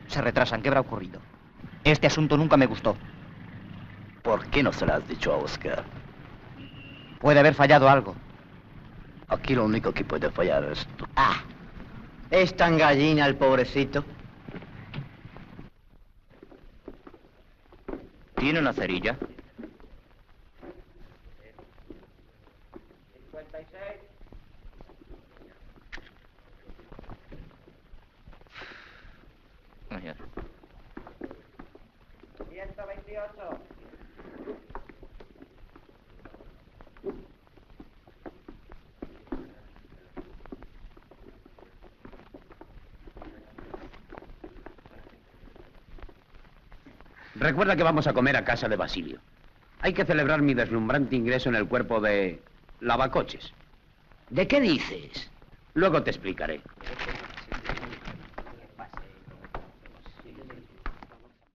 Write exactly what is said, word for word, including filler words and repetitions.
Se retrasan. ¿Qué habrá ocurrido? Este asunto nunca me gustó. ¿Por qué no se lo has dicho a Oscar? Puede haber fallado algo. Aquí lo único que puede fallar es tú. Ah, ¿es tan gallina el pobrecito? ¿Tiene una cerilla? cincuenta y seis. Mañana. ciento veintiocho. Recuerda que vamos a comer a casa de Basilio. Hay que celebrar mi deslumbrante ingreso en el cuerpo de lavacoches. ¿De qué dices? Luego te explicaré.